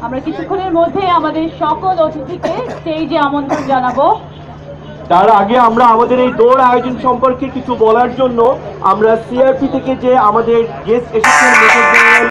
আমরা কিছুক্ষণের মধ্যে আমাদের সকল অতিথিকে স্টেজে আমন্ত্রণ জানাবো। তার আগে আমরা আমাদের এই দৌড় আয়োজন সম্পর্কে কিছু বলার জন্য আমরা সিআরপি থেকে যে আমাদের গেস্ট এসেছেন